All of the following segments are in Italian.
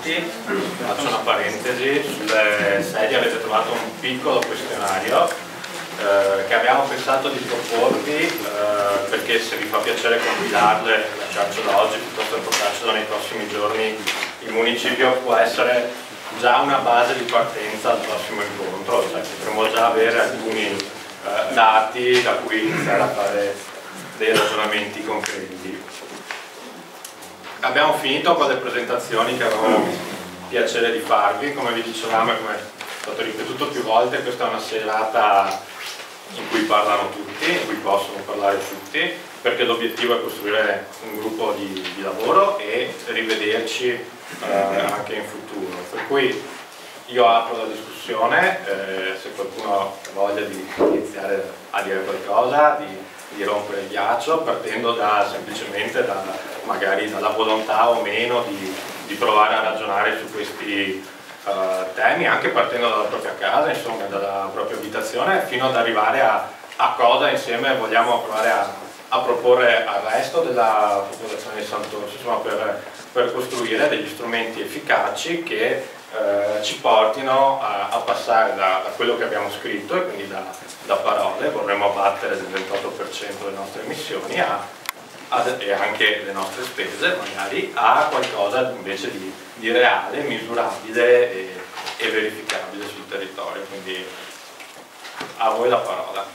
bentrovati. Faccio una parentesi, sulle sedie avete trovato un piccolo questionario che abbiamo pensato di proporvi perché se vi fa piacere compilarle e lasciarcelo da oggi piuttosto che portarcelo nei prossimi giorni il municipio può essere già una base di partenza al prossimo incontro, cioè potremmo già avere alcuni dati da cui iniziare a fare dei ragionamenti concreti. Abbiamo finito con le presentazioni che avevamo piacere di farvi, come vi dicevamo e come è stato ripetuto più volte, questa è una serata in cui parlano tutti, in cui possono parlare tutti, perché l'obiettivo è costruire un gruppo di lavoro e rivederci anche in futuro. Per cui io apro la discussione, se qualcuno ha voglia di iniziare a dire qualcosa, di rompere il ghiaccio, partendo semplicemente magari dalla volontà o meno di provare a ragionare su questi temi, anche partendo dalla propria casa, insomma, dalla propria abitazione, fino ad arrivare a cosa insieme vogliamo provare a proporre al resto della popolazione di Sant'Orso, insomma, per costruire degli strumenti efficaci che ci portino a passare da quello che abbiamo scritto, e quindi da parole, vorremmo abbattere del 28% le nostre emissioni e anche le nostre spese, magari, a qualcosa invece di reale, misurabile e verificabile sul territorio. Quindi a voi la parola.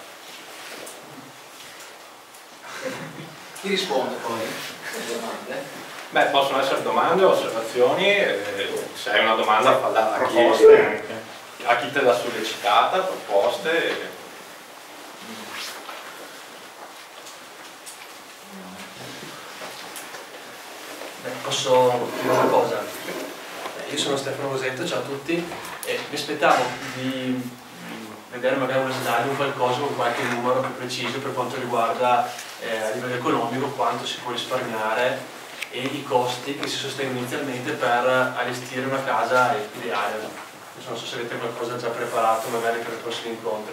Chi risponde poi alle domande? Beh, possono essere domande o osservazioni, se hai una domanda falla a chi te l'ha sollecitata, proposte. Posso dire una cosa? Io sono Stefano Rosetto, ciao a tutti, e mi aspettavo di vedere magari un esame, qualcosa con qualche numero più preciso per quanto riguarda a livello economico quanto si può risparmiare e i costi che si sostengono inizialmente per allestire una casa ideale. Non so se avete qualcosa già preparato magari per i prossimi incontri.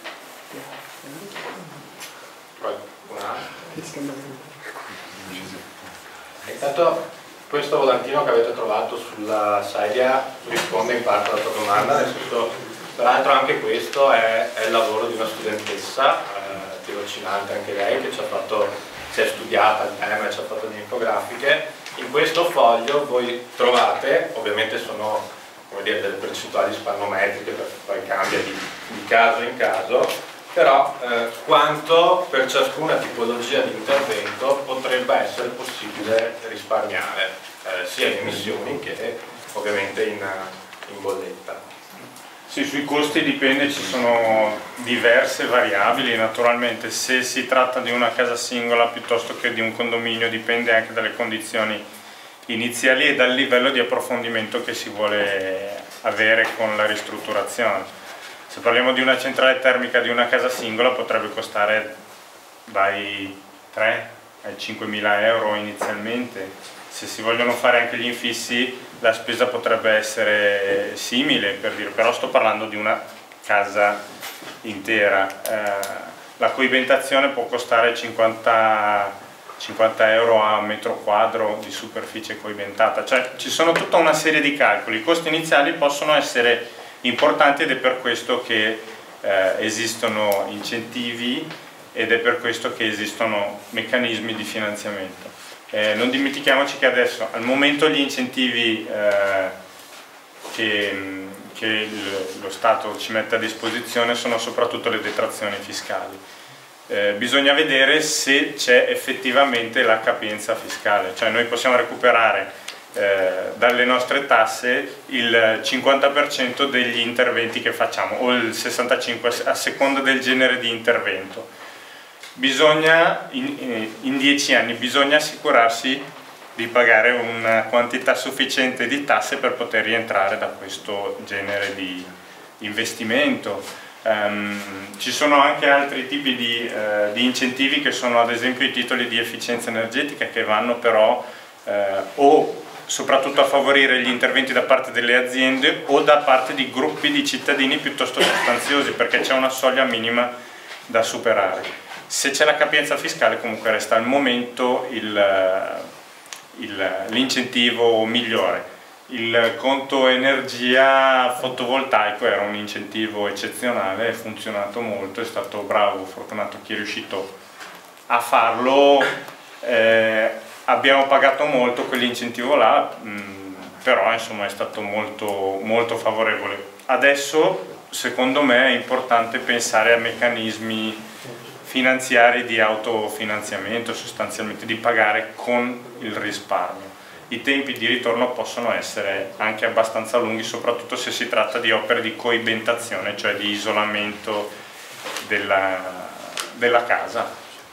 Intanto questo volantino che avete trovato sulla sedia risponde in parte alla tua domanda, nel senso, tra l'altro anche questo è il lavoro di una studentessa, tirocinante anche lei, che si è studiata il tema e ci ha fatto delle infografiche. In questo foglio voi trovate, ovviamente sono, come dire, delle percentuali spannometriche perché poi cambia di caso in caso, però quanto per ciascuna tipologia di intervento potrebbe essere possibile risparmiare, sia in emissioni che ovviamente in bolletta. Sì, sui costi dipende, ci sono diverse variabili, naturalmente se si tratta di una casa singola piuttosto che di un condominio dipende anche dalle condizioni iniziali e dal livello di approfondimento che si vuole avere con la ristrutturazione. Se parliamo di una centrale termica di una casa singola potrebbe costare dai 3 ai 5.000 euro inizialmente. Se si vogliono fare anche gli infissi la spesa potrebbe essere simile, per dire, però sto parlando di una casa intera. La coibentazione può costare 50 euro a metro quadro di superficie coibentata, cioè ci sono tutta una serie di calcoli. I costi iniziali possono essere importanti ed è per questo che esistono incentivi ed è per questo che esistono meccanismi di finanziamento. Non dimentichiamoci che adesso al momento gli incentivi che lo Stato ci mette a disposizione sono soprattutto le detrazioni fiscali. Bisogna vedere se c'è effettivamente la capienza fiscale, cioè noi possiamo recuperare dalle nostre tasse il 50% degli interventi che facciamo o il 65% a seconda del genere di intervento. Bisogna, in 10 anni bisogna assicurarsi di pagare una quantità sufficiente di tasse per poter rientrare da questo genere di investimento. Ci sono anche altri tipi di incentivi che sono ad esempio i titoli di efficienza energetica che vanno però o soprattutto a favorire gli interventi da parte delle aziende o da parte di gruppi di cittadini piuttosto sostanziosi, perché c'è una soglia minima da superare. Se c'è la capienza fiscale comunque resta al momento l'incentivo migliore. il conto energia fotovoltaico era un incentivo eccezionale, è funzionato molto, è stato bravo, fortunato chi è riuscito a farlo. Abbiamo pagato molto quell'incentivo là, però insomma è stato molto, molto favorevole. Adesso secondo me è importante pensare a meccanismi finanziari di autofinanziamento, sostanzialmente di pagare con il risparmio. I tempi di ritorno possono essere anche abbastanza lunghi, soprattutto se si tratta di opere di coibentazione, cioè di isolamento della casa.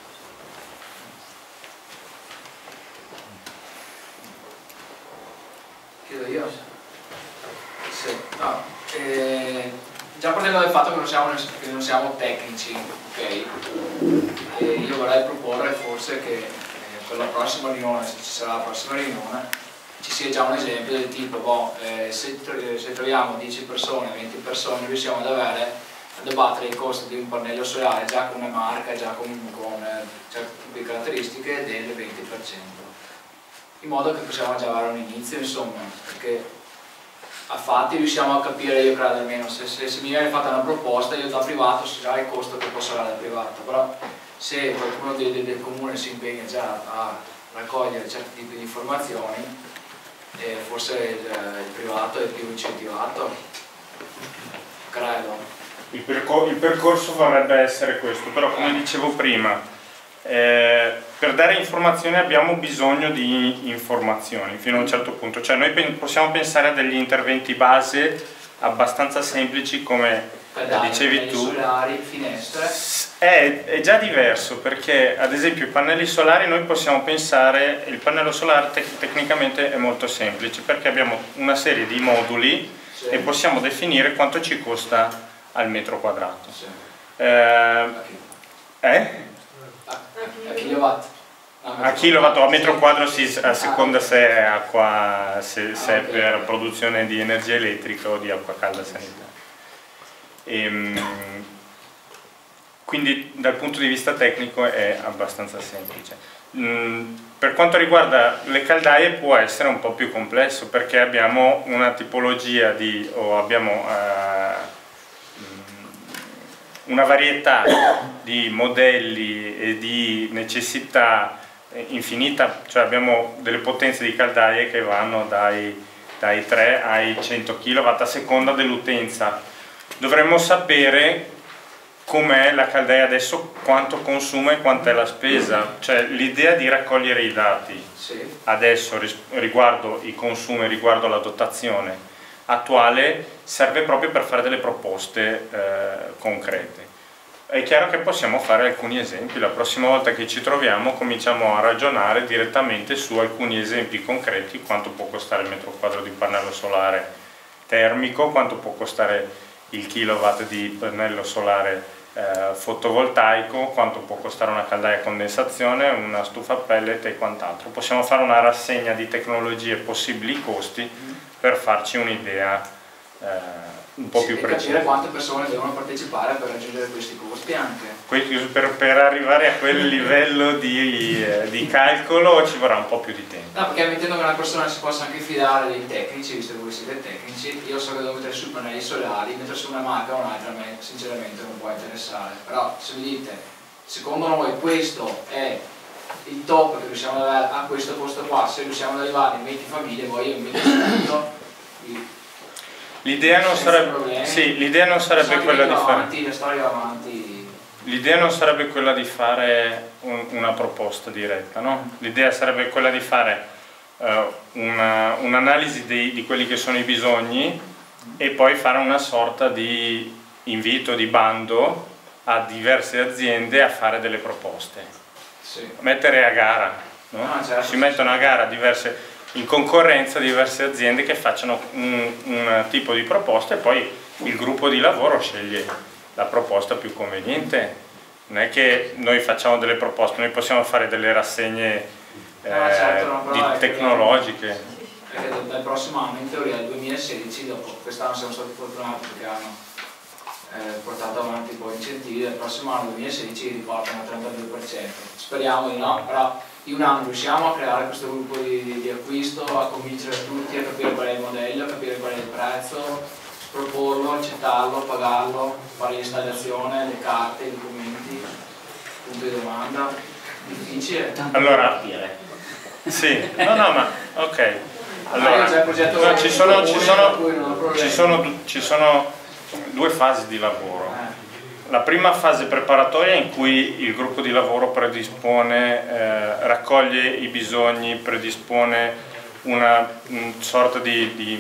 Chiedo io? Sì. No. Già partendo dal fatto che non siamo tecnici, ok? Io vorrei proporre forse che per la prossima riunione, se ci sarà la prossima riunione, ci sia già un esempio del tipo, se troviamo 10 persone, 20 persone, riusciamo a debattere i costi di un pannello solare già con una marca, già con certe caratteristiche del 20%, in modo che possiamo già avere un inizio, insomma, perché a fatti riusciamo a capire, io credo almeno, se mi viene fatta una proposta, io da privato so già il costo che posso avere da privato, però se qualcuno del comune si impegna già a raccogliere certi tipi di informazioni, forse il privato è più incentivato, credo. Il percorso vorrebbe essere questo, però come dicevo prima, per dare informazioni abbiamo bisogno di informazioni fino a un certo punto, cioè noi possiamo pensare a degli interventi base abbastanza semplici come dicevi tu. Solari, finestre. È già diverso, perché ad esempio i pannelli solari noi possiamo pensare, il pannello solare tecnicamente è molto semplice perché abbiamo una serie di moduli, sì, e possiamo definire quanto ci costa al metro quadrato. Sì. A kilowatt? A kilowatt o a metro quadro, a seconda se è acqua, se è per produzione di energia elettrica o di acqua calda sanitaria. Quindi dal punto di vista tecnico è abbastanza semplice. Per quanto riguarda le caldaie può essere un po' più complesso perché abbiamo una tipologia abbiamo una varietà di modelli e di necessità infinita, cioè abbiamo delle potenze di caldaie che vanno dai 3 ai 100 kW a seconda dell'utenza. Dovremmo sapere com'è la caldaia adesso, quanto consuma e quant'è la spesa, cioè l'idea di raccogliere i dati adesso riguardo i consumi, riguardo la dotazione attuale serve proprio per fare delle proposte concrete. È chiaro che possiamo fare alcuni esempi, la prossima volta che ci troviamo cominciamo a ragionare direttamente su alcuni esempi concreti, quanto può costare il metro quadro di pannello solare termico, quanto può costare il kilowatt di pannello solare fotovoltaico, quanto può costare una caldaia a condensazione, una stufa a pellet e quant'altro. Possiamo fare una rassegna di tecnologie e possibili costi per farci un'idea un po' più precisa. Capire quante persone devono partecipare per raggiungere questi costi anche. Per arrivare a quel livello di calcolo ci vorrà un po' più di tempo. No, perché mettendo che una persona si possa anche fidare dei tecnici, visto che voi siete tecnici, io so che devo mettere sui pannelli solari, mettere su una marca o un'altra a me sinceramente non può interessare. Però se mi dite, secondo noi questo è il top che riusciamo ad avere a questo costo qua, se riusciamo ad arrivare in 20 famiglie, poi io mi metto l'idea non sarebbe, sì, l'idea non sarebbe quella di fare. L'idea non sarebbe quella di fare una proposta diretta, no? L'idea sarebbe quella di fare un'analisi di quelli che sono i bisogni e poi fare una sorta di invito, di bando a diverse aziende a fare delle proposte. Sì. Mettere a gara, no? Certo, si mettono a gara in concorrenza diverse aziende che facciano un tipo di proposta e poi il gruppo di lavoro sceglie la proposta più conveniente. Non è che noi facciamo delle proposte, noi possiamo fare delle rassegne tecnologiche. Perché dal prossimo anno, in teoria, dal 2016, dopo quest'anno siamo stati fortunati perché hanno portato avanti poi incentivi, dal prossimo anno 2016 riportano al 32%. Speriamo di no, però in un anno riusciamo a creare questo gruppo di acquisto, a convincere tutti, a capire qual è il modello, a capire qual è il prezzo, proporlo, accettarlo, pagarlo, fare l'installazione, le carte, i documenti, punto di domanda, difficile. Allora, sì, no, ma ok. Allora, no, ci sono due fasi di lavoro. La prima fase preparatoria in cui il gruppo di lavoro predispone, raccoglie i bisogni, predispone una sorta di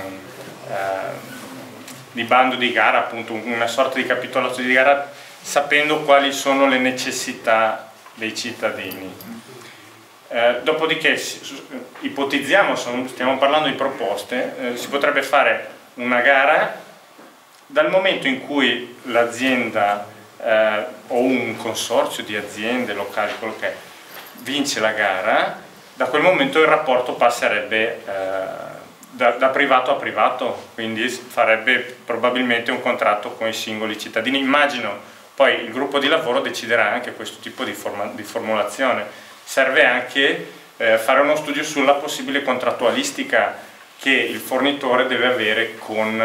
bando di gara, appunto una sorta di capitolato di gara, sapendo quali sono le necessità dei cittadini. Dopodiché ipotizziamo, stiamo parlando di proposte, si potrebbe fare una gara dal momento in cui l'azienda o un consorzio di aziende locali, quello che è, vince la gara. Da quel momento il rapporto passerebbe da privato a privato, quindi farebbe probabilmente un contratto con i singoli cittadini. Immagino poi il gruppo di lavoro deciderà anche questo tipo di formulazione. Serve anche fare uno studio sulla possibile contrattualistica che il fornitore deve avere con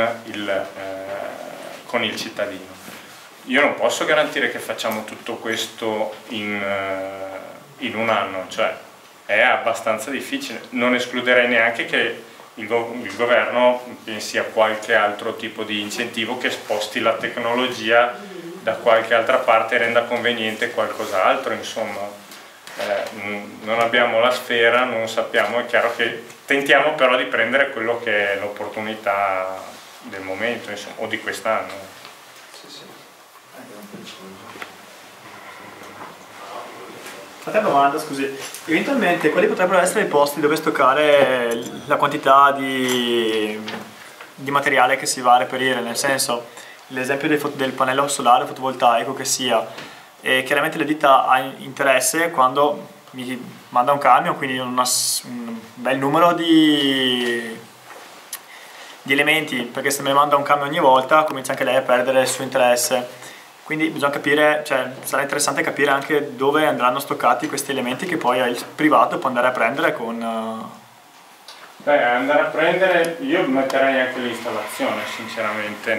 il cittadino. Io non posso garantire che facciamo tutto questo in un anno, cioè è abbastanza difficile. Non escluderei neanche che il governo pensi a qualche altro tipo di incentivo che sposti la tecnologia da qualche altra parte e renda conveniente qualcos'altro, insomma. Non abbiamo la sfera, non sappiamo, è chiaro che tentiamo però di prendere quello che è l'opportunità del momento, insomma, o di quest'anno. A te una domanda, scusi, eventualmente quali potrebbero essere i posti dove stoccare la quantità di materiale che si va a reperire, nel senso, l'esempio del pannello solare fotovoltaico che sia, e chiaramente la ditta ha interesse quando mi manda un camion, quindi un bel numero di elementi, perché se me ne manda un camion ogni volta comincia anche lei a perdere il suo interesse. Quindi bisogna capire, cioè sarà interessante capire anche dove andranno stoccati questi elementi che poi il privato può andare a prendere con... Beh, andare a prendere, io metterei anche l'installazione sinceramente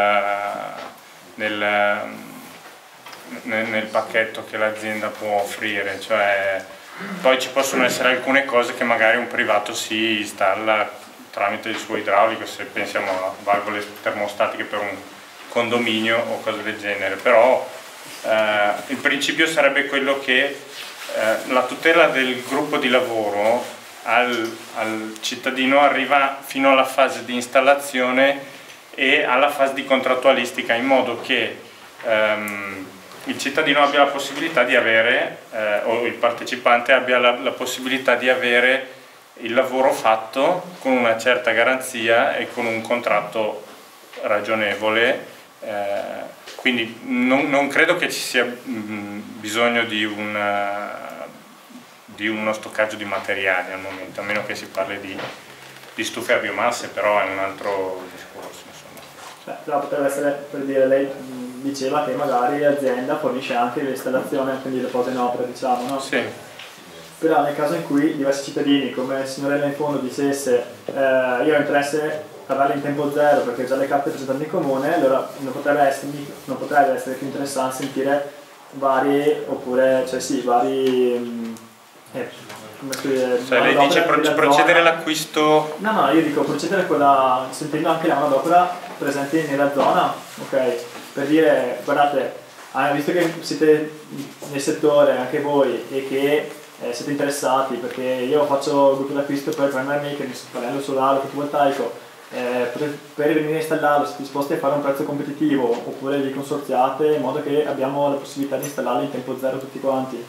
nel pacchetto che l'azienda può offrire, cioè poi ci possono essere alcune cose che magari un privato si installa tramite il suo idraulico, se pensiamo a valvole termostatiche per un condominio o cose del genere, però il principio sarebbe quello che la tutela del gruppo di lavoro al cittadino arriva fino alla fase di installazione e alla fase di contrattualistica, in modo che il cittadino abbia la possibilità di avere, o il partecipante abbia la possibilità di avere il lavoro fatto con una certa garanzia e con un contratto ragionevole. Quindi non credo che ci sia bisogno di uno stoccaggio di materiali al momento, a meno che si parli di stufe a biomasse, però è un altro discorso, insomma. Però potrebbe essere, per dire, lei diceva che magari l'azienda fornisce anche l'installazione, quindi le cose in opera, diciamo, no? Sì. Però nel caso in cui diversi cittadini, come il signorella in fondo, dicesse io ho interesse a darle in tempo zero perché ho già le carte presentate in comune, allora non potrebbe essere più interessante sentire vari, oppure, cioè sì, vari... lei dice procedere all'acquisto? No, io dico procedere sentendo anche la manodopera presente nella zona, ok? Per dire, guardate, visto che siete nel settore anche voi e che siete interessati, perché io faccio il gruppo d'acquisto per prendermi che il pannello solare fotovoltaico, per venire a installarlo siete disposti a fare un prezzo competitivo, oppure vi consorziate in modo che abbiamo la possibilità di installarlo in tempo zero tutti quanti.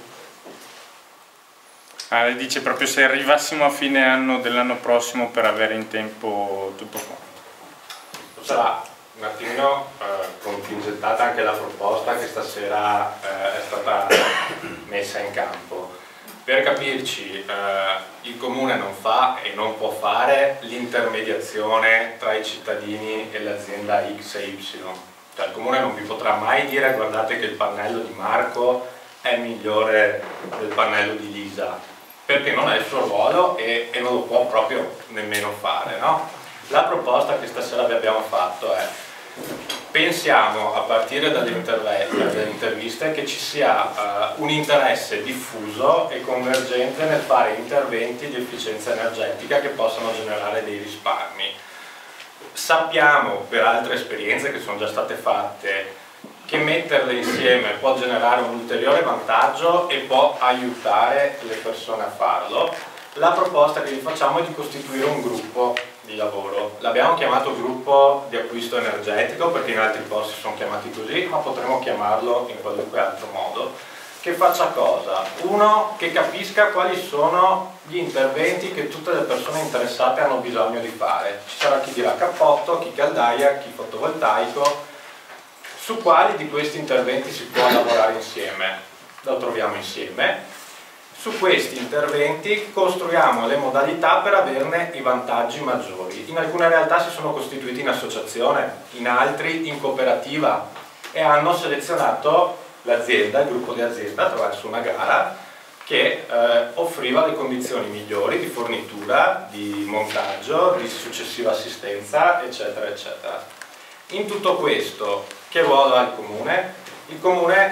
Lei dice proprio se arrivassimo a fine anno dell'anno prossimo per avere in tempo tutto qua. Sarà un attimino contingentata anche la proposta che stasera è stata messa in campo. Per capirci, il Comune non fa e non può fare l'intermediazione tra i cittadini e l'azienda X e Y. Cioè il Comune non vi potrà mai dire guardate che il pannello di Marco è è migliore del pannello di Lisa, perché non è il suo ruolo e non lo può proprio nemmeno fare, no? La proposta che stasera vi abbiamo fatto è: pensiamo a partire dalle interviste che ci sia un interesse diffuso e convergente nel fare interventi di efficienza energetica che possano generare dei risparmi. Sappiamo per altre esperienze che sono già state fatte che metterle insieme può generare un ulteriore vantaggio e può aiutare le persone a farlo. La proposta che vi facciamo è di costituire un gruppo di lavoro. L'abbiamo chiamato gruppo di acquisto energetico perché in altri posti sono chiamati così, ma potremmo chiamarlo in qualunque altro modo. Che faccia cosa? Uno, che capisca quali sono gli interventi che tutte le persone interessate hanno bisogno di fare. Ci sarà chi dirà cappotto, chi caldaia, chi fotovoltaico. Su quali di questi interventi si può lavorare insieme? Lo troviamo insieme. Su questi interventi costruiamo le modalità per averne i vantaggi maggiori. In alcune realtà si sono costituiti in associazione, in altri in cooperativa e hanno selezionato l'azienda, il gruppo di azienda attraverso una gara che offriva le condizioni migliori di fornitura, di montaggio, di successiva assistenza, eccetera, eccetera. In tutto questo, che ruolo ha il Comune? Il Comune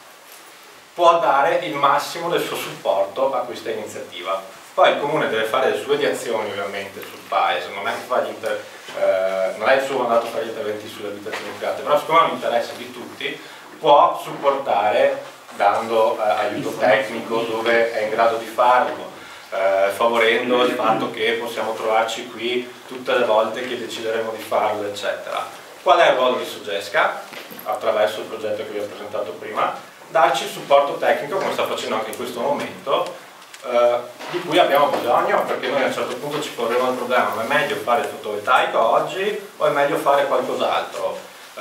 può dare il massimo del suo supporto a questa iniziativa. Poi il Comune deve fare le sue azioni ovviamente sul paese, non è il suo mandato fare gli interventi sulle abitazioni private, però siccome è un interesse di tutti, può supportare dando aiuto tecnico dove è in grado di farlo, favorendo il fatto che possiamo trovarci qui tutte le volte che decideremo di farlo, eccetera. Qual è il ruolo di Sogesca? Attraverso il progetto che vi ho presentato prima, darci il supporto tecnico, come sta facendo anche in questo momento, di cui abbiamo bisogno, perché noi a un certo punto ci porremo il problema: ma è meglio fare il fotovoltaico oggi o è meglio fare qualcos'altro?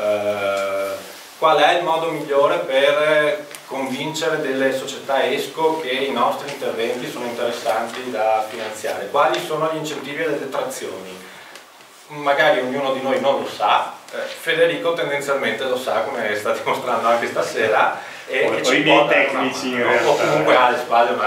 Qual è il modo migliore per convincere delle società ESCO che i nostri interventi sono interessanti da finanziare? Quali sono gli incentivi e le detrazioni? Magari ognuno di noi non lo sa, Federico tendenzialmente lo sa, come sta dimostrando anche stasera, e ci può dare tecnici in realtà, o comunque ha alle spalle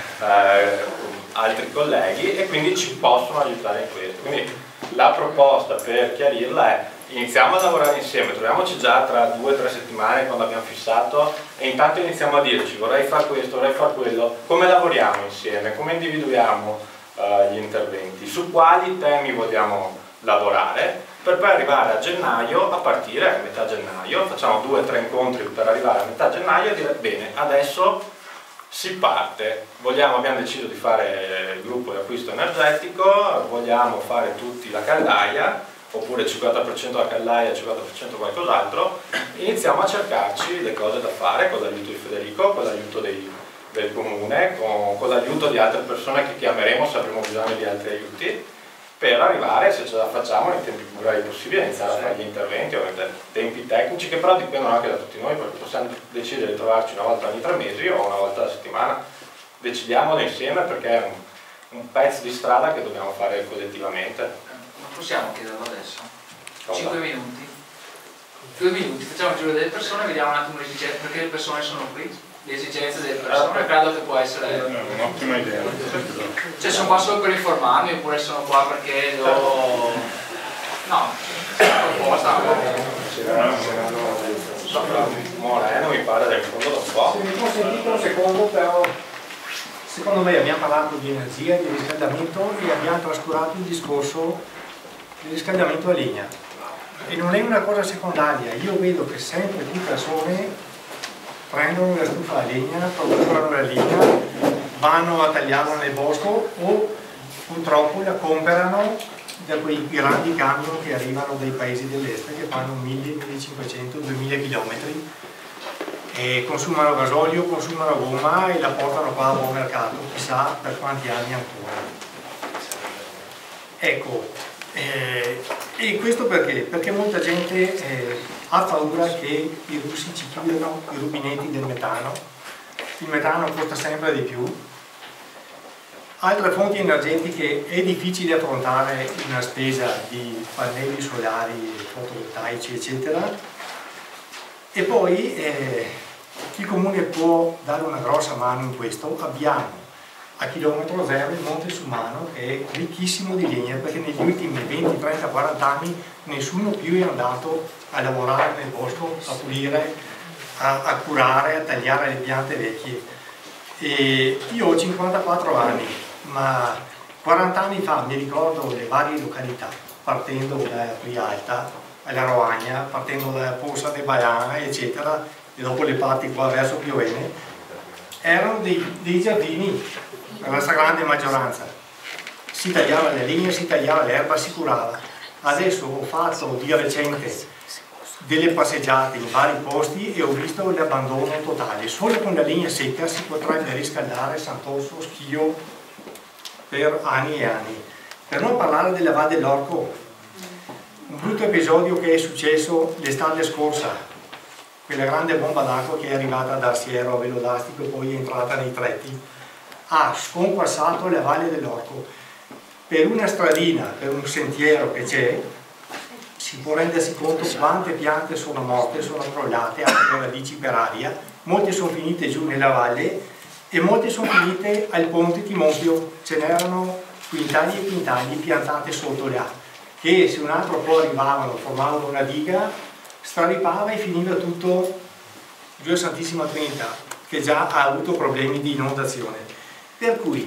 altri colleghi, e quindi ci possono aiutare in questo. Quindi la proposta, per chiarirla, è: iniziamo a lavorare insieme, troviamoci già tra 2 o 3 settimane quando abbiamo fissato, e intanto iniziamo a dirci: vorrei fare questo, vorrei fare quello. Come lavoriamo insieme? Come individuiamo gli interventi? Su quali temi vogliamo lavorare? Per poi arrivare a gennaio, a partire a metà gennaio, facciamo 2 o 3 incontri per arrivare a metà gennaio e dire: bene, adesso si parte, abbiamo deciso di fare il gruppo di acquisto energetico, vogliamo fare tutti la caldaia, oppure 50% la caldaia e 50% qualcos'altro. Iniziamo a cercarci le cose da fare con l'aiuto di Federico, con l'aiuto del Comune, con l'aiuto di altre persone che chiameremo se avremo bisogno di altri aiuti, per arrivare, se ce la facciamo, nei tempi più brevi possibili, a iniziare a fare gli interventi, ovviamente tempi tecnici che però dipendono anche da tutti noi, perché possiamo decidere di trovarci una volta ogni 3 mesi o una volta alla settimana. Decidiamolo insieme, perché è un pezzo di strada che dobbiamo fare collettivamente. Non possiamo chiederlo adesso? Cosa? 5 minuti? 2 minuti, facciamo il giro delle persone, vediamo un attimo le esigenze, perché le persone sono qui, le esigenze delle persone, credo che può essere un'ottima idea. Cioè, sono qua solo per informarmi, oppure sono qua perché devo... No, proposta. Moreno mi pare del fondo da un po'. Se mi consentite un secondo, però, secondo me abbiamo parlato di energia, di riscaldamento, e abbiamo trascurato il discorso del riscaldamento a legna. E non è una cosa secondaria. Io vedo che sempre più persone prendono la stufa a legna, procurano la legna, vanno a tagliarla nel bosco o purtroppo la comprano da quei grandi camion che arrivano dai paesi dell'est, che fanno 1000, 1500, 2000 km e consumano gasolio, consumano gomma e la portano qua a buon mercato, chissà per quanti anni ancora. Ecco, e questo perché? Perché molta gente ha paura che i russi ci chiudano i rubinetti del metano. Il metano costa sempre di più. Altre fonti energetiche è difficile affrontare una spesa di pannelli solari, fotovoltaici, eccetera. E poi Chi comune può dare una grossa mano in questo? Abbiamo a chilometro zero il Monte Sumano, che è ricchissimo di legna, perché negli ultimi 20, 30, 40 anni nessuno più è andato a lavorare nel bosco, a pulire, a curare, a tagliare le piante vecchie. E io ho 54 anni, ma 40 anni fa mi ricordo le varie località, partendo da Rialta, alla Roagna, partendo da Posa de Baiana, eccetera, e dopo le parti qua verso Piovene, erano dei giardini, per la stragrande maggioranza. Si tagliava le linee, si tagliava l'erba, si curava. Adesso ho fatto di recente delle passeggiate in vari posti e ho visto l'abbandono totale. Solo con la linea secca si potrebbe riscaldare Sant'Orso, Schio per anni e anni. Per non parlare della Val dell'Orco, un brutto episodio che è successo l'estate scorsa, quella grande bomba d'acqua che è arrivata da Arsiero a Velodastico e poi è entrata nei Tretti, ha sconquassato la Valle dell'Orco. Per una stradina, per un sentiero che c'è, si può rendersi conto quante piante sono morte, sono crollate, anche le radici per aria, molte sono finite giù nella valle e molte sono finite al ponte Timontio. Ce n'erano quintali e quintali piantate sotto là, che se un altro po' arrivavano, formavano una diga, straripava e finiva tutto giù a Santissima Trinità, che già ha avuto problemi di inondazione. Per cui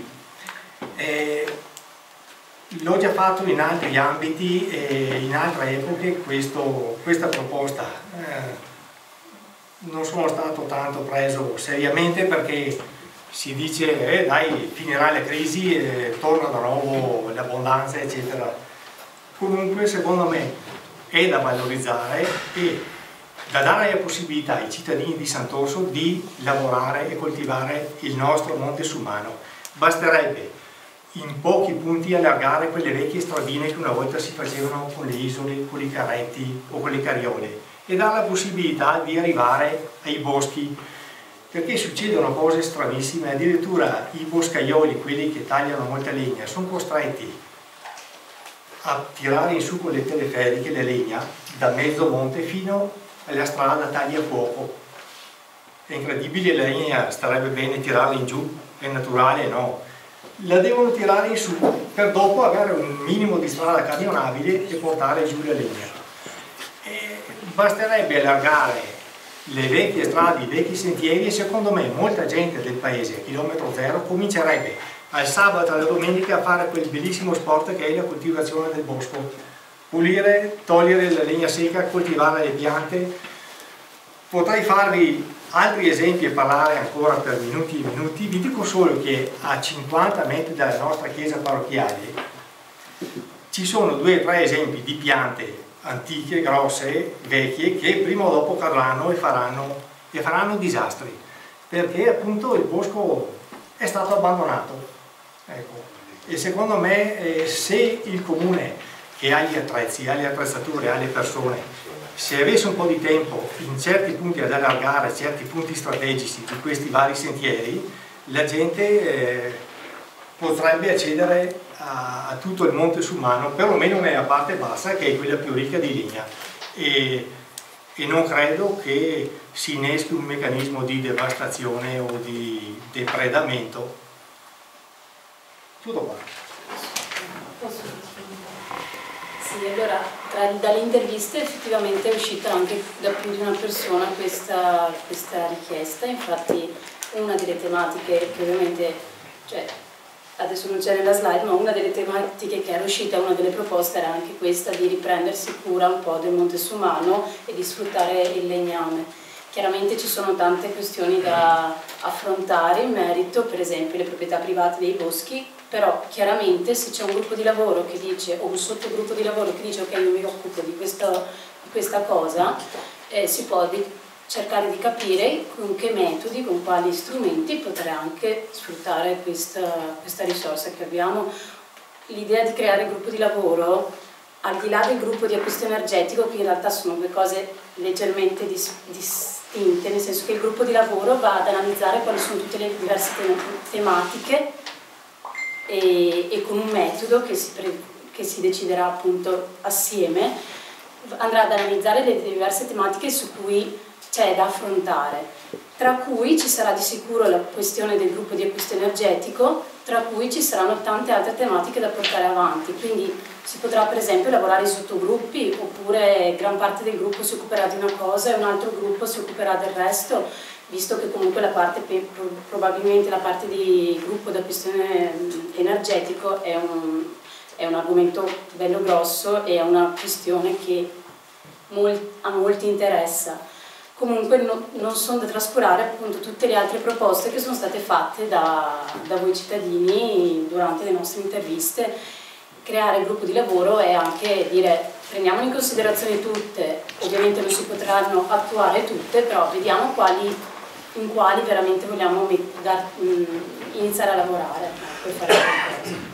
l'ho già fatto in altri ambiti e in altre epoche questa proposta. Non sono stato tanto preso seriamente perché si dice dai, finirà la crisi e torna di nuovo l'abbondanza, eccetera. Comunque secondo me è da valorizzare e da dare la possibilità ai cittadini di Sant'Orso di lavorare e coltivare il nostro Monte Sumano. Basterebbe in pochi punti allargare quelle vecchie stradine che una volta si facevano con le isole, con i carretti o con le carriole e dare la possibilità di arrivare ai boschi, perché succedono cose stranissime. Addirittura i boscaioli, quelli che tagliano molta legna, sono costretti a tirare in su con le teleferiche la legna da mezzo monte fino alla strada tagliafuoco. È incredibile, la legna starebbe bene tirarla in giù, è naturale, no? La devono tirare in su per dopo avere un minimo di strada camionabile e portare giù la legna. Basterebbe allargare le vecchie strade, i vecchi sentieri e secondo me molta gente del paese a chilometro zero comincerebbe al sabato e alla domenica a fare quel bellissimo sport che è la coltivazione del bosco. Pulire, togliere la legna secca, coltivare le piante. Potrei farvi altri esempi e parlare ancora per minuti e minuti. Vi dico solo che a 50 metri dalla nostra chiesa parrocchiale ci sono 2 o 3 esempi di piante antiche, grosse, vecchie, che prima o dopo cadranno e faranno disastri, perché appunto il bosco è stato abbandonato. Ecco. E secondo me se il comune, che ha gli attrezzi, ha le attrezzature, ha le persone, se avesse un po' di tempo in certi punti ad allargare certi punti strategici di questi vari sentieri, la gente potrebbe accedere a tutto il Monte Sumano, perlomeno nella parte bassa, che è quella più ricca di legna, e non credo che si inneschi un meccanismo di devastazione o di depredamento. Tutto qua. Sì, allora dalle interviste effettivamente è uscita anche da più di una persona questa richiesta. Infatti una delle tematiche che ovviamente, cioè, adesso non c'è nella slide, ma una delle tematiche che era uscita, una delle proposte era anche questa di riprendersi cura un po' del Monte Sumano e di sfruttare il legname. Chiaramente ci sono tante questioni da affrontare in merito, per esempio le proprietà private dei boschi, però chiaramente se c'è un gruppo di lavoro che dice, o un sottogruppo di lavoro che dice ok, io mi occupo di questa cosa, si può cercare di capire con che metodi, con quali strumenti poter anche sfruttare questa risorsa che abbiamo. L'idea di creare il gruppo di lavoro, al di là del gruppo di acquisto energetico, che in realtà sono 2 cose leggermente distinte, nel senso che il gruppo di lavoro va ad analizzare quali sono tutte le diverse tematiche e con un metodo che si deciderà appunto assieme, andrà ad analizzare le diverse tematiche su cui cioè da affrontare, tra cui ci sarà di sicuro la questione del gruppo di acquisto energetico, tra cui ci saranno tante altre tematiche da portare avanti, quindi si potrà per esempio lavorare in sottogruppi, oppure gran parte del gruppo si occuperà di una cosa e un altro gruppo si occuperà del resto, visto che comunque la parte, probabilmente la parte di gruppo d'acquisto energetico è un argomento bello grosso e è una questione che a molti interessa. Comunque non sono da trascurare appunto tutte le altre proposte che sono state fatte da voi cittadini durante le nostre interviste. Creare il gruppo di lavoro è anche dire prendiamo in considerazione tutte, ovviamente non si potranno attuare tutte, però vediamo in quali veramente vogliamo iniziare a lavorare per fare qualcosa.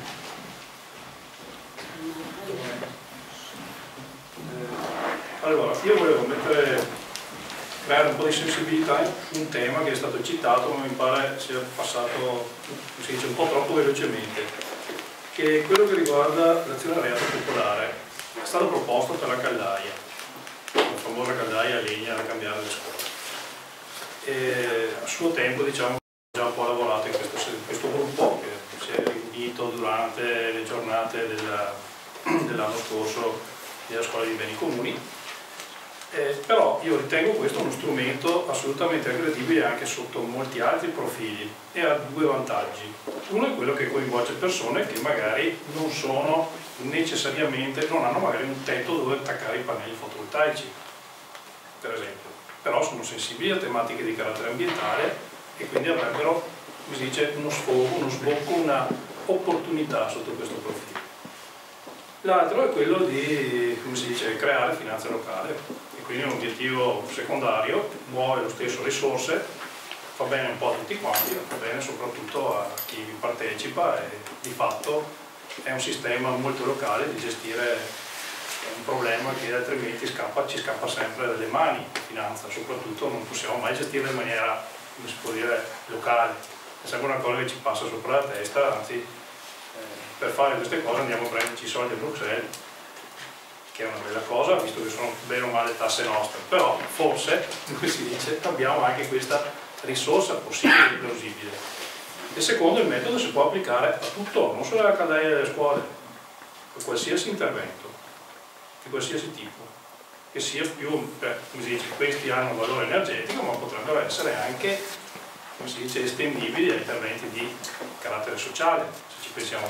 Allora, io volevo creare un po' di sensibilità su un tema che è stato citato, ma mi pare sia passato, si dice, un po' troppo velocemente, che è quello che riguarda l'azionariato popolare. È stato proposto per la caldaia, la famosa caldaia a legna da cambiare le scuole. E a suo tempo, diciamo, ho già un po' lavorato in questo gruppo che si è riunito durante le giornate dell'anno scorso della scuola di beni comuni. Però io ritengo questo uno strumento assolutamente aggredibile anche sotto molti altri profili e ha due vantaggi. Uno è quello che coinvolge persone che magari non sono necessariamente, non hanno magari un tetto dove attaccare i pannelli fotovoltaici, per esempio, però sono sensibili a tematiche di carattere ambientale e quindi avrebbero, come si dice, uno sfogo, uno sbocco, una opportunità sotto questo profilo. L'altro è quello di, come si dice, creare finanza locale. Quindi è un obiettivo secondario, muove lo stesso risorse, fa bene un po' a tutti quanti, fa bene soprattutto a chi vi partecipa e di fatto è un sistema molto locale di gestire un problema che altrimenti ci scappa sempre dalle mani, la finanza, soprattutto non possiamo mai gestirla in maniera, come si può dire, locale, è sempre una cosa che ci passa sopra la testa, anzi per fare queste cose andiamo a prenderci i soldi a Bruxelles, che è una bella cosa, visto che sono bene o male tasse nostre, però forse, come si dice, abbiamo anche questa risorsa possibile e plausibile. E secondo, il metodo si può applicare a tutto, non solo alla caldaia delle scuole, a qualsiasi intervento, di qualsiasi tipo, che sia più, come si dice, questi hanno un valore energetico, ma potrebbero essere anche, come si dice, estendibili a interventi di carattere sociale, se ci pensiamo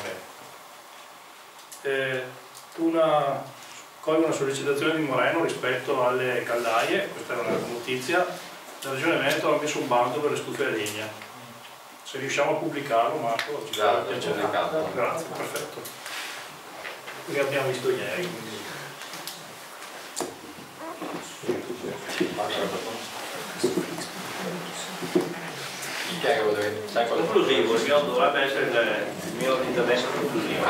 bene. Colgo una sollecitazione di Moreno rispetto alle caldaie, questa è una notizia, la Regione Veneto ha messo un bando per le stufe a legna. Se riusciamo a pubblicarlo, Marco, ci fa piacere. Grazie, perfetto. Che abbiamo visto ieri. Conclusivo, dovrebbe essere il mio intervento conclusivo.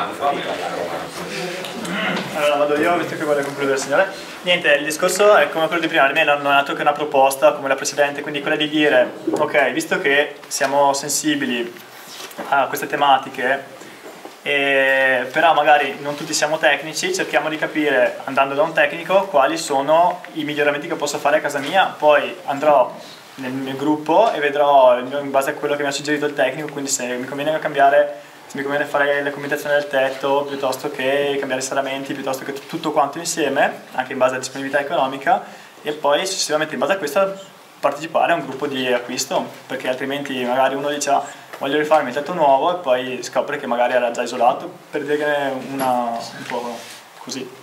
Allora vado io, visto che vuole concludere il signore. Niente, il discorso è come quello di prima, almeno non è altro che una proposta come la precedente, quindi quella di dire, ok, visto che siamo sensibili a queste tematiche, però magari non tutti siamo tecnici, cerchiamo di capire, andando da un tecnico, quali sono i miglioramenti che posso fare a casa mia, poi andrò nel mio gruppo e vedrò in base a quello che mi ha suggerito il tecnico, quindi se mi conviene cambiare, se mi conviene fare la combinazione del tetto piuttosto che cambiare i serramenti, piuttosto che tutto quanto insieme, anche in base alla disponibilità economica, e poi successivamente in base a questo partecipare a un gruppo di acquisto, perché altrimenti magari uno dice voglio rifarmi il tetto nuovo e poi scopre che magari era già isolato, per dire un po' così.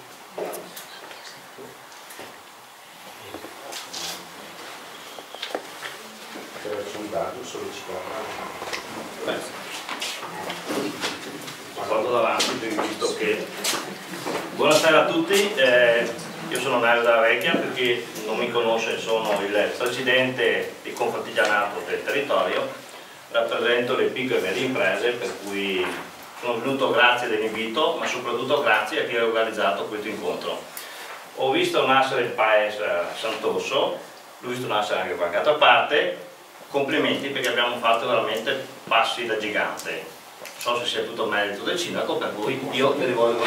Porto davanti, visto che buonasera a tutti, io sono Mario della Vecchia, per chi non mi conosce sono il presidente di Confartigianato del territorio, rappresento le piccole e medie imprese, per cui sono venuto grazie dell'invito, ma soprattutto grazie a chi ha organizzato questo incontro. Ho visto nascere il paese Sant'Orso, l'ho visto nascere anche qualche altra parte. Complimenti perché abbiamo fatto veramente passi da gigante. Non so se sia tutto merito del sindaco, per cui io vi rivolgo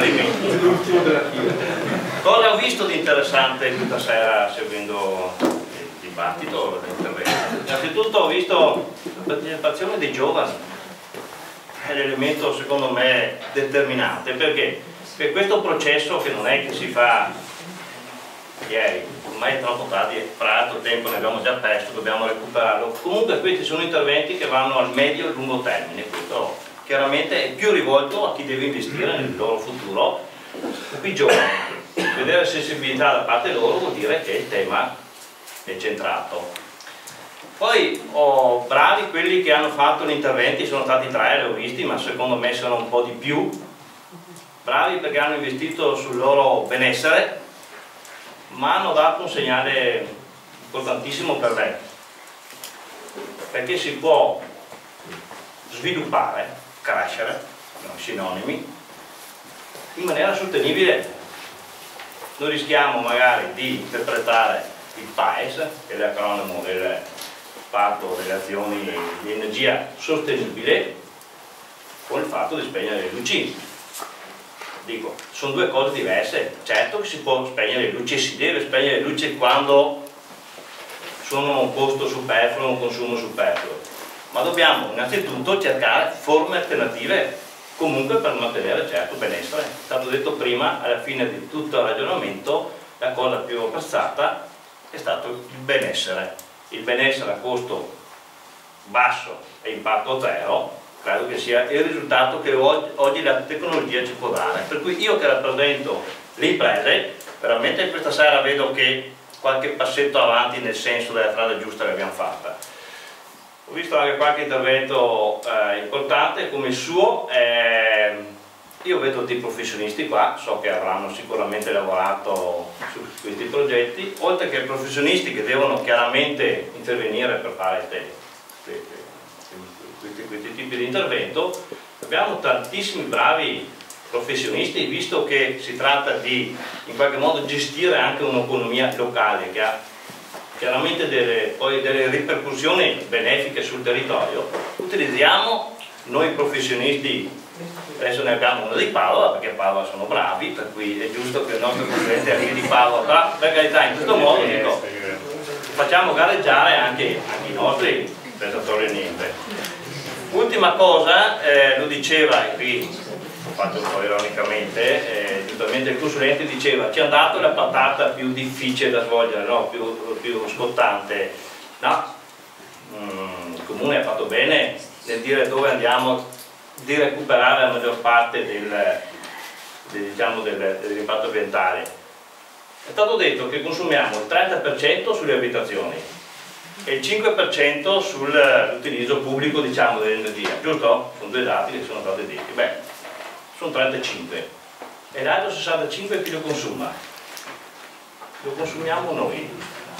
complimenti. Cosa ho visto di interessante questa sera seguendo dibattito, dell'intervento. Innanzitutto ho visto la partecipazione dei giovani, è l'elemento secondo me determinante, perché per questo processo che non è che si fa ieri, ormai è troppo tardi, fra l'altro tempo ne abbiamo già perso, dobbiamo recuperarlo. Comunque questi sono interventi che vanno al medio e lungo termine, questo chiaramente è più rivolto a chi deve investire nel loro futuro, più giovani. Vedere sensibilità da parte loro vuol dire che il tema è centrato. Poi bravi quelli che hanno fatto gli interventi, sono stati 3, li ho visti, ma secondo me sono un po' di più. Bravi perché hanno investito sul loro benessere, ma hanno dato un segnale importantissimo per me, perché si può sviluppare, crescere, sono sinonimi, in maniera sostenibile. Noi rischiamo magari di interpretare il PAES, che è l'acronimo del Patto delle azioni di energia sostenibile, con il fatto di spegnere le luci. Dico, sono due cose diverse. Certo che si può spegnere le luci e si deve spegnere le luci quando sono un costo superfluo, un consumo superfluo, ma dobbiamo innanzitutto cercare forme alternative comunque per mantenere certo benessere. È stato detto prima, alla fine di tutto il ragionamento, la cosa più apprezzata è stato il benessere. Il benessere a costo basso e impatto zero, credo che sia il risultato che oggi la tecnologia ci può dare. Per cui io che rappresento le imprese, veramente questa sera vedo che qualche passetto avanti nel senso della strada giusta che abbiamo fatta. Ho visto anche qualche intervento importante come il suo, io vedo dei professionisti qua, so che avranno sicuramente lavorato su questi progetti, oltre che professionisti che devono chiaramente intervenire per fare questi tipi di intervento. Abbiamo tantissimi bravi professionisti, visto che si tratta di in qualche modo gestire anche un'economia locale che ha chiaramente delle ripercussioni benefiche sul territorio. Utilizziamo noi professionisti, adesso ne abbiamo uno di Padova, perché a Padova sono bravi, per cui è giusto che il nostro presidente arrivi di Padova, per carità, in questo modo dico, facciamo gareggiare anche i nostri prestatori niente. Ultima cosa, lo diceva, e qui ho fatto un po' ironicamente, giustamente il consulente diceva ci hanno dato la patata più difficile da svolgere, no? più scottante. No, il comune ha fatto bene nel dire dove andiamo di recuperare la maggior parte dell'impatto ambientale. È stato detto che consumiamo il 30% sulle abitazioni e il 5% sull'utilizzo pubblico, diciamo, dell'energia, giusto? Sono due dati che sono stati detti. Beh, sono 35 e l'altro 65 chi lo consuma? Lo consumiamo noi,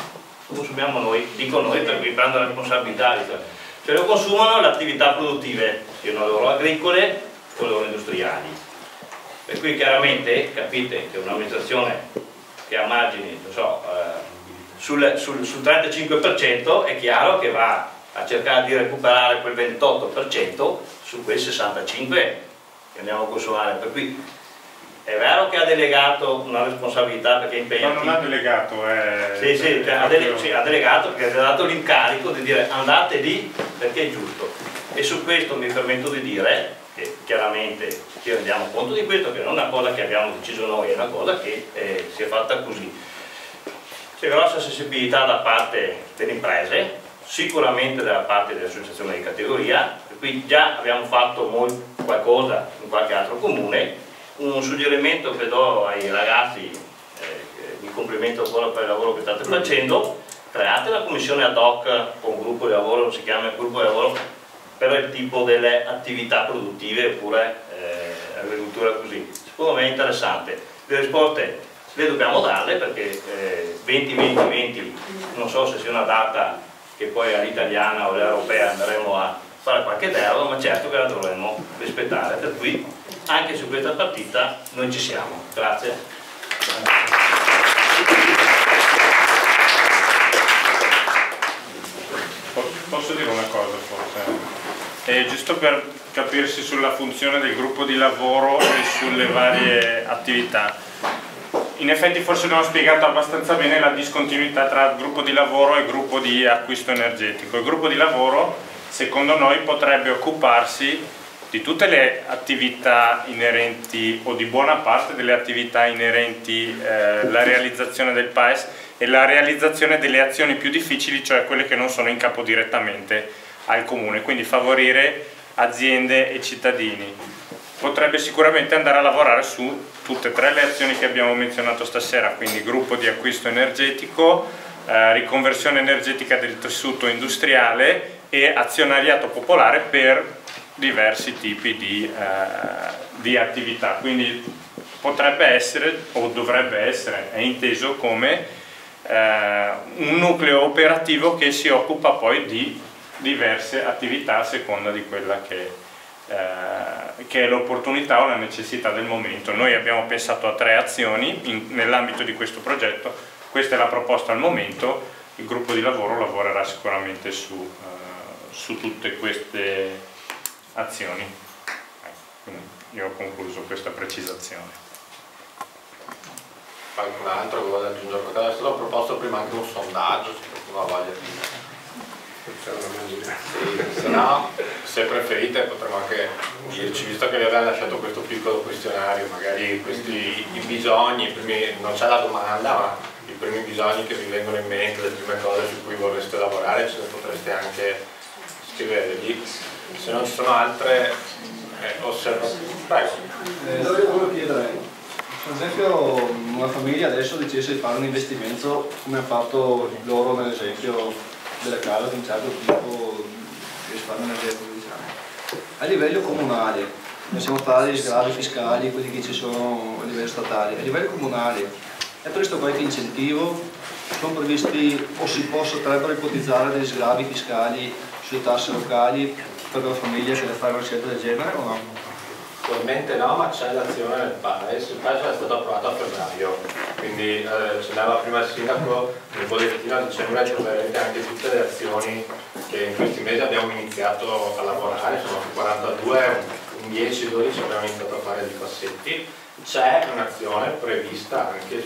dico noi per cui prendo la responsabilità, cioè lo consumano le attività produttive, siano loro agricole o loro industriali, per cui chiaramente capite che un'amministrazione che ha margini, non so, sul 35% è chiaro che va a cercare di recuperare quel 28% su quel 65% che andiamo a consumare, per cui è vero che ha delegato una responsabilità perché è impegnativa. Ma non ha delegato, ha delegato perché ha dato l'incarico di dire andate lì perché è giusto, e su questo mi permetto di dire che chiaramente ci rendiamo conto di questo, che non è una cosa che abbiamo deciso noi, è una cosa che si è fatta così. C'è grossa sensibilità da parte delle imprese, sicuramente da parte delle associazioni di categoria, per cui già abbiamo fatto qualcosa in qualche altro comune. Un suggerimento che do ai ragazzi, vi complimento ancora per il lavoro che state facendo: create la commissione ad hoc con un gruppo di lavoro, si chiama gruppo di lavoro per il tipo delle attività produttive oppure agricoltura così. Secondo me è interessante. Le risposte le dobbiamo darle perché 20-20-20 non so se sia una data che poi all'italiana o all'europea andremo a fare qualche deroga, ma certo che la dovremmo rispettare, per cui anche su questa partita noi ci siamo. Grazie. Posso dire una cosa forse? Giusto per capirsi sulla funzione del gruppo di lavoro e sulle varie attività. in effetti forse non ho spiegato abbastanza bene la discontinuità tra gruppo di lavoro e gruppo di acquisto energetico. Il gruppo di lavoro, secondo noi, potrebbe occuparsi di tutte le attività inerenti, o di buona parte delle attività inerenti alla realizzazione del PAES e la realizzazione delle azioni più difficili, cioè quelle che non sono in capo direttamente al comune, quindi favorire aziende e cittadini. Potrebbe sicuramente andare a lavorare su tutte e tre le azioni che abbiamo menzionato stasera, quindi gruppo di acquisto energetico, riconversione energetica del tessuto industriale e azionariato popolare per diversi tipi di attività. Quindi potrebbe essere, o dovrebbe essere, è inteso come un nucleo operativo che si occupa poi di diverse attività a seconda di quella che è l'opportunità o la necessità del momento. Noi abbiamo pensato a 3 azioni nell'ambito di questo progetto, questa è la proposta al momento, il gruppo di lavoro lavorerà sicuramente su tutte queste azioni. Quindi io ho concluso questa precisazione. Qualcun altro che vuole aggiungere qualcosa? È stato proposto prima anche un sondaggio, se qualcuno ha voglia di... Sì, se no, se preferite potremmo anche dirci, visto che vi avete lasciato questo piccolo questionario, magari i bisogni, non c'è la domanda, ma i primi bisogni che vi vengono in mente, le prime cose su cui vorreste lavorare, ce le potreste anche scrivere lì. Se non ci sono altre osservazioni, prego. Io volevo chiedere, per esempio una famiglia adesso dicesse di fare un investimento come ha fatto loro nell'esempio delle case di un certo tipo di risparmio energetico, diciamo. A livello comunale, possiamo fare gli sgravi fiscali, quelli che ci sono a livello statale, a livello comunale è previsto qualche incentivo? Sono previsti o si potrebbero ipotizzare degli sgravi fiscali sulle tasse locali per una famiglia che deve fare una scelta del genere o no? Attualmente no, ma c'è l'azione nel PAES, il PAES è stato approvato a febbraio, quindi ce l'aveva prima il sindaco nel bollettino a dicembre, troverete anche tutte le azioni che in questi mesi abbiamo iniziato a lavorare, sono 42, in 10-12 abbiamo iniziato a fare dei passetti, c'è un'azione prevista anche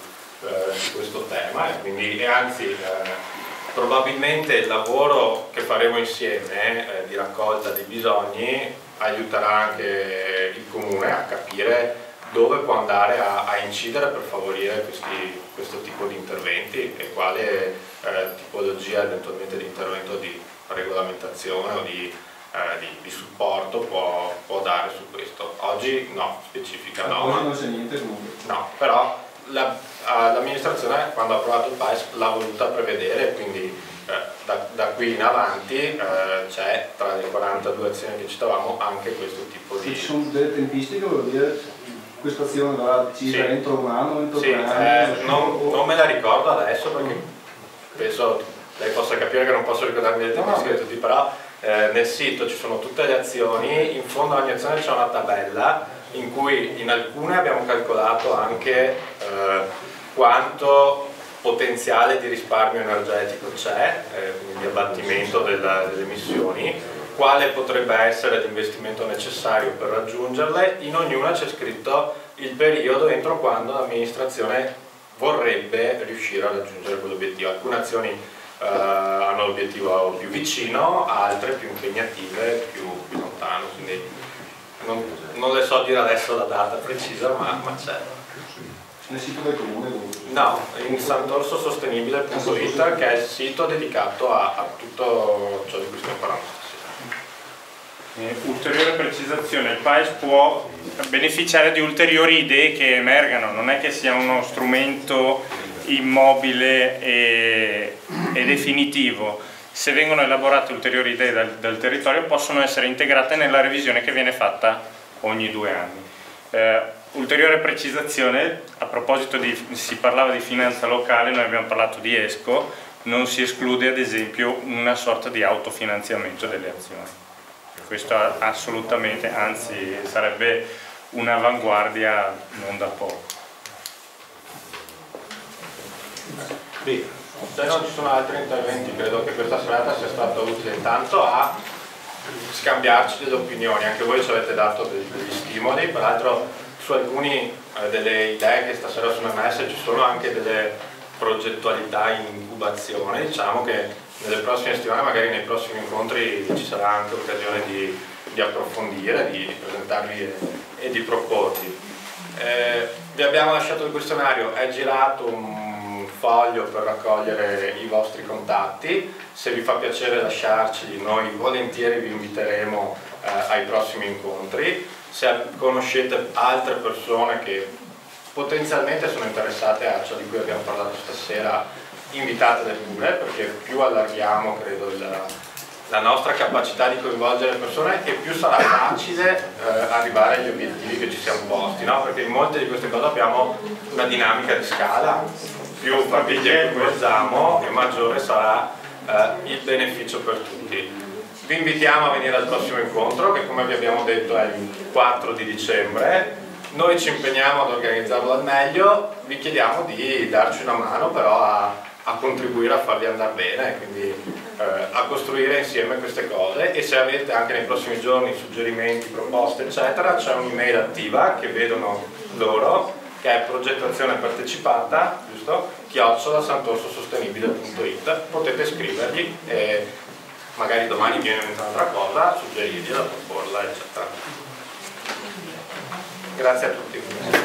su questo tema e anzi probabilmente il lavoro che faremo insieme di raccolta dei bisogni aiuterà anche il comune a capire dove può andare a incidere per favorire questo tipo di interventi e quale tipologia eventualmente di intervento di regolamentazione o di supporto può dare su questo. Oggi no, specifica no. Oggi non c'è niente comunque. No, però l'amministrazione quando ha approvato il PAES l'ha voluta prevedere, quindi da qui in avanti c'è tra le 42 azioni che citavamo anche questo tipo di... Ci sono delle tempistiche, vuol dire questa azione verrà decisa entro un anno, entro 3 anni? Non me la ricordo adesso perché penso lei possa capire che non posso ricordarmi le tempistiche tutti, però nel sito ci sono tutte le azioni, in fondo a ogni azione c'è una tabella in cui in alcune abbiamo calcolato anche quanto potenziale di risparmio energetico c'è, quindi di abbattimento delle emissioni, quale potrebbe essere l'investimento necessario per raggiungerle, in ognuna c'è scritto il periodo entro quando l'amministrazione vorrebbe riuscire a raggiungere quell'obiettivo. Alcune azioni hanno l'obiettivo più vicino, altre più impegnative, più lontano, quindi non le so dire adesso la data precisa, ma c'è. Nel sito del comune? No, in santorsosostenibile.it, che è il sito dedicato a tutto ciò di cui stiamo parlando stasera. Ulteriore precisazione, il PAES può beneficiare di ulteriori idee che emergano, non è che sia uno strumento immobile e definitivo. Se vengono elaborate ulteriori idee dal territorio possono essere integrate nella revisione che viene fatta ogni 2 anni. Ulteriore precisazione, a proposito si parlava di finanza locale, noi abbiamo parlato di ESCO, non si esclude ad esempio una sorta di autofinanziamento delle azioni. Questo assolutamente, anzi sarebbe un'avanguardia non da poco. Sì. Se non ci sono altri interventi, credo che questa serata sia stata utile intanto a scambiarci delle opinioni, anche voi ci avete dato degli stimoli, peraltro su alcuni delle idee che stasera sono emerse, ci sono anche delle progettualità in incubazione, diciamo che nelle prossime settimane, magari nei prossimi incontri, ci sarà anche occasione di approfondire, di presentarvi e di proporvi. Vi abbiamo lasciato il questionario, è girato un foglio per raccogliere i vostri contatti, se vi fa piacere lasciarceli noi volentieri vi inviteremo ai prossimi incontri. Se conoscete altre persone che potenzialmente sono interessate a ciò di cui abbiamo parlato stasera, invitatele pure, perché più allarghiamo, credo, la nostra capacità di coinvolgere le persone e più sarà facile arrivare agli obiettivi che ci siamo posti, no? Perché in molte di queste cose abbiamo una dinamica di scala, più famiglie coinvolgiamo e maggiore sarà il beneficio per tutti. Vi invitiamo a venire al prossimo incontro, che come vi abbiamo detto è il 4 di dicembre. Noi ci impegniamo ad organizzarlo al meglio, vi chiediamo di darci una mano però a contribuire a farli andare bene, quindi a costruire insieme queste cose, e se avete anche nei prossimi giorni suggerimenti, proposte eccetera, c'è un'email attiva che vedono loro, che è progettazione partecipata, giusto? @santorsosostenibile.it. Potete scrivergli e magari domani viene un'altra cosa, suggerirgliela, proporla eccetera. Grazie a tutti.